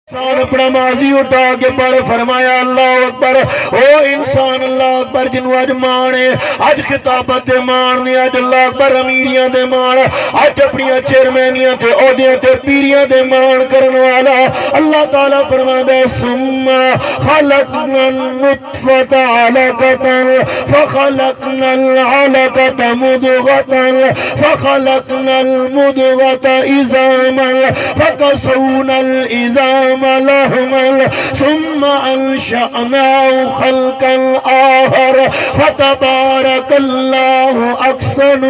انسان اپنا ماضی اٹھا کے پڑھ فرمایا اللہ اکبر او انسان اللہ اکبر جنو اج مانے اج خطابت دے مانے اج اللہ اکبر امیریاں دے مان اج اپنی چیئرمینیاں تے عہدیاں تے پیریاں دے مان کرن والا اللہ تعالیٰ فرماتا ہے ثم خلقنا النطفة علقة فخلقنا العلقة مضغة فخلقنا المضغة عظاما فكسونا العظام لحما ثم أنشأناه خلقا آخر فتبارك الله أحسن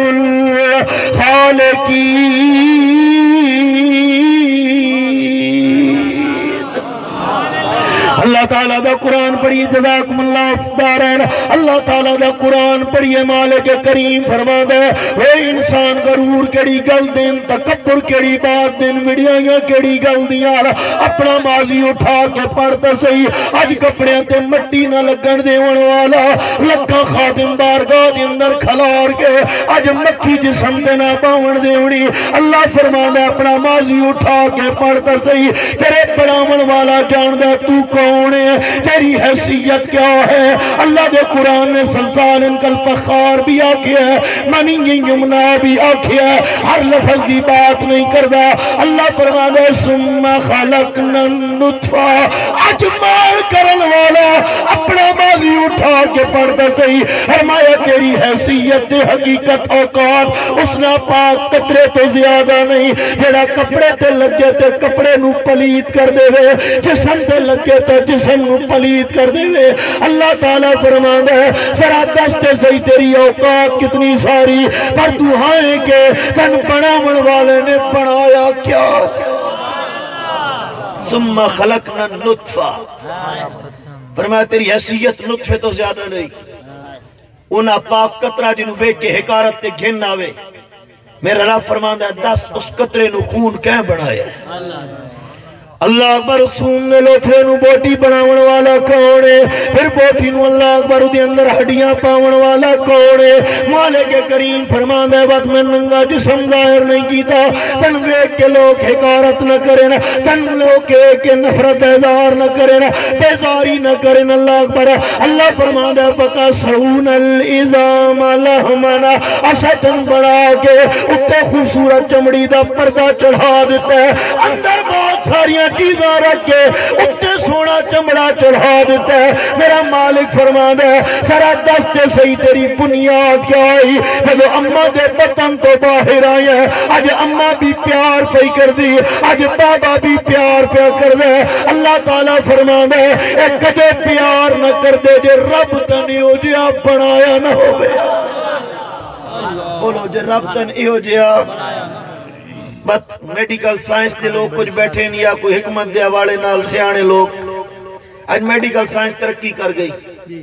الخالقين اللہ تعالیٰ دا قرآن پڑھیے جزاکم اللہ افدارین اللہ تعالیٰ دا قرآن پڑھیے مالک کریم فرما دے وہ انسان غرور کیڑی گل دین تکبر کیڑی بات دین ویڈیاں کیڑی گل دیاں اپنا ماضی اٹھا کے پڑھتا صحیح اج کپڑے تے مٹی نہ لگن دیون والا لکھاں خادم بارگاہ دے اندر کھلار کے اج مکھی جسم دے نہ باون دیونی اللہ فرما دے اپنا ماضی اٹھا کے پڑھتا صحیح تیرے بڑاون والا جان دے تو کون ہے تیری حیثیت کیا ہے اللہ دے قرآن نے سلسال انکل فخار بھی آکھیا ہے منی یمنا بھی آکھیا ہے ہر لفظ دی بات نہیں کردہ اللہ فرما دے ثم خلقنا النطفہ اجمال کرن والا اپنا ماضی اٹھا کے پڑھتا صحیح فرمایا تیری حیثیت حقیقت اوقات اس نے پاک قطرے تو زیادہ نہیں جیڑا کپڑے تے لگے تے کپڑے نو پلیت کر دے وے جسم تے لگے تے جسم نو پلیت کر دے وے اللہ تعالیٰ فرماتا ہے ذرا دستے صحیح تیری اوقات کتنی ساری پر دعائیں کے تن بناون والے نے بنایا کیا ثم خلقنا النطفہ فرمایا تیری حیثیت نطفے تو زیادہ نہیں انہا پاک قطرہ جنہوں بے کے حکارت تے گھن آوے میرا رب فرماتا ہے دس اس قطرے نو خون کہیں بڑھایا ہے اللہ اکبر سون نے لوٹھے نو بوٹی بناون والا کونے پھر بوٹی نو اللہ اکبر دی اندر ہڈیاں پاون والا کونے مالک کریم فرمان دے وقت میں ننگا جسم ظاہر نہیں کیتا تن ویک کے لوگ حکارت نہ کریں تن لوگ کے نفرت اظہار نہ کریں بیزاری نہ کریں اللہ اکبر اللہ فرمان دے فقا سون العظام لحمنا اسطن بڑھا کے اتے خوبصورت چمڑی دا پردہ چڑھا دیتا ہے اندر بہت ساریاں چیزاں رکھ کے اتے سونا چمڑا چڑھا دیتا ہے میرا مالک فرماتا ہے سارا دستے صحیح تیری بنیاد کیا آئی جب اماں دے بطن تو باہر آئے ہیں آج اماں بھی پیار پہ کر دی آج بابا بھی پیار پہ کر دے اللہ تعالیٰ فرماتا ہے ایک کدے پیار نہ کر دے جو رب تنیو جیا بنایا نہ ہو گیا بولو جو رب تنیو جیا بات میڈیکل سائنس دے لوگ کچھ بیٹھے نہیں یا کوئی حکمت دے حوالے نال سیانے لوگ آج میڈیکل سائنس ترقی کر گئی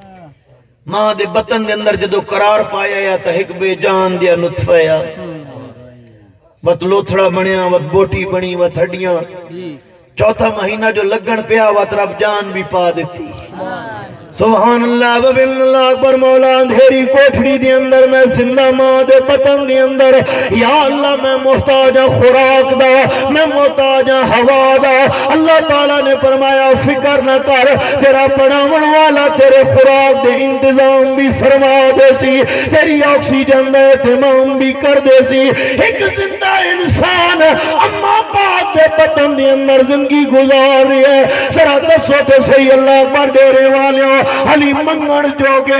ماں دے بطن دے اندر جدو قرار پایا یا تا ایک بے جان دیا نطفہ یا بات لوتھڑا بنیا بات بوٹی بنی بات ہڈیاں چوتھا مہینہ جو لگن پیا بات رب جان بھی پا دیتی سبحان اللہ وبن اللہ اکبر مولا اندھیری کوٹھڑی دی اندر میں زندہ ماں دے بطن دی اندر یا اللہ میں محتاج خوراک دا میں محتاج ہوا دا اللہ تعالیٰ نے فرمایا فکر نہ کر تیرا پڑھاون والا تیرے خوراک دے انتظام بھی فرما دے سی تیری آکسیجن دے اہتمام بھی کر دے سی ایک زندہ انسان اما پاک دے بطن دی اندر زندگی گزار رہی ہے سرا دسو تے صحیح اللہ اکبر ڈیرے والیوں علی منگن جوگے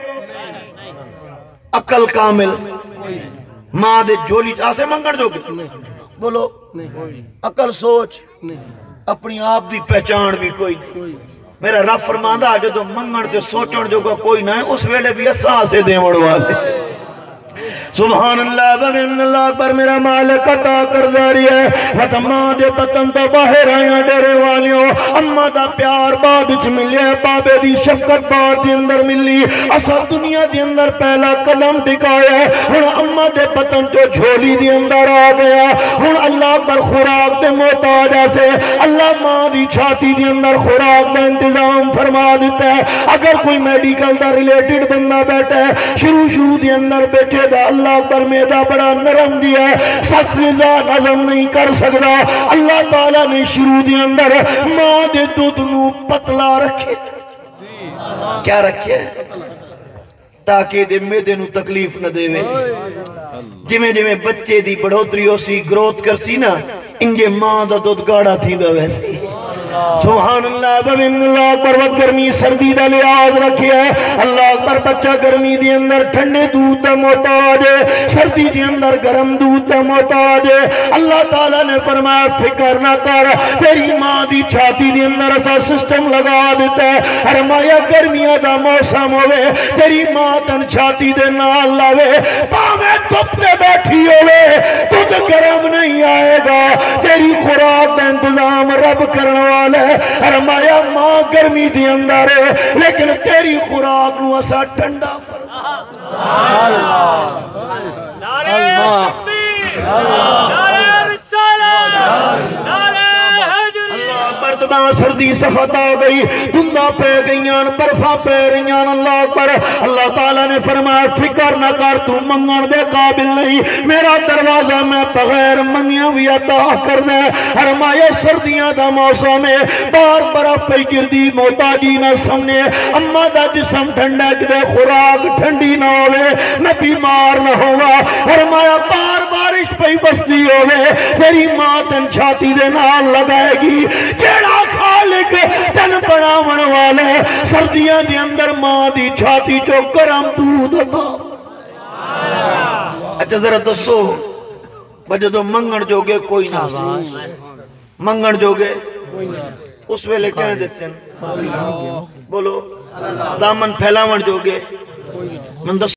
عقل کامل ماں دے جولی آسے منگن جوگے بولو عقل سوچ اپنی آپ دی پہچان بھی کوئی نہیں میرا رب فرماندہ جو منگن جو سوچن جوگا کوئی نہ ہے اس ویلے بھی اساں سے دے مڑوا دے سبحان اللہ وبن اللہ اکبر میرا مالک عطا کر داری ہے وطماں دے بطن تو باہر آیا ڈیرے والیوں اماں دا پیار بعد اچھ ملے بابے دی شفقت بعد دی اندر ملی اصل دنیا دی اندر پہلا قدم ٹکایا ہن اماں دے بطن تو جھولی دی اندر آ گیا ہن اللہ اکبر خوراک دے محتاج سے اللہ ماں دی چھاتی دی اندر خوراک دا انتظام فرما دیتا ہے اگر کوئی میڈیکل دا ریلیٹڈ بندہ بیٹھا ہے شروع دی اندر بیٹھے دا اللہ اللہ اکبر میدا بڑا نرم دیا ہے سخت غذا نظم نہیں کر سکتا اللہ تعالیٰ نے شروع دے اندر ماں دے دودھ نو پتلا رکھے کیا رکھے تاکہ دے میدے نو تکلیف نہ دے جمیں بچے دی بڑھوتری ہو سی گروتھ کر سی نا انجے ماں دا دودھ گاڑا تھی دا ویسی سبحان اللہ ببن اللہ اکبر وقت گرمی سردی دا لحاظ رکھے ہے اللہ اکبر بچہ گرمی دی اندر ٹھنڈے دودھ دا محتاج ہے سردی دی اندر گرم دودھ دا محتاج ہے اللہ تعالیٰ نے فرمایا فکر نہ کر تیری ماں دی چھاتی دی اندر ایسا سسٹم لگا دیتا ہے فرمایا گرمیاں دا موسم ہوئے تیری ماں تن چھاتی دے نال لاوے پاویں دھوپ تے بیٹھی ہوئے دودھ گرم نہیں آئے گا تیری خوراک دا انتظام رب کرنا فرمایا ماں گرمی دی اندر ہے لیکن تیری خوراک نو اسا ٹھنڈا سردی سخت آ گئی دھندا پہ گئیاں برفا پہ رہیاں اللہ اکبر اللہ تعالیٰ نے فرمایا فکر نہ کر تو منگن دے قابل نہیں میرا دروازہ میں بغیر منگیاں بھی عطا کرنا ہے فرمایا سردیاں دا موسم ہے بار برف پہ گردی محتاجی نہ سمنے اما دا جسم ٹھنڈا کدے خوراک ٹھنڈی نہ ہوئے میں بیمار نہ ہوا فرمایا بار بارش پہ بستی ہوئے تیری ماں تن چھاتی دے نال لگائے گی جیڑا خالق تن بناون والے سردیاں دے اندر ماں دی چھاتی چو گرم دودھ تھا اچھا ذرا دسو بجدو منگن جوگے کوئی نہ سی منگن جوگے اس ویلے کہنے دیتے ہیں بولو دامن پھیلاون جوگے من دس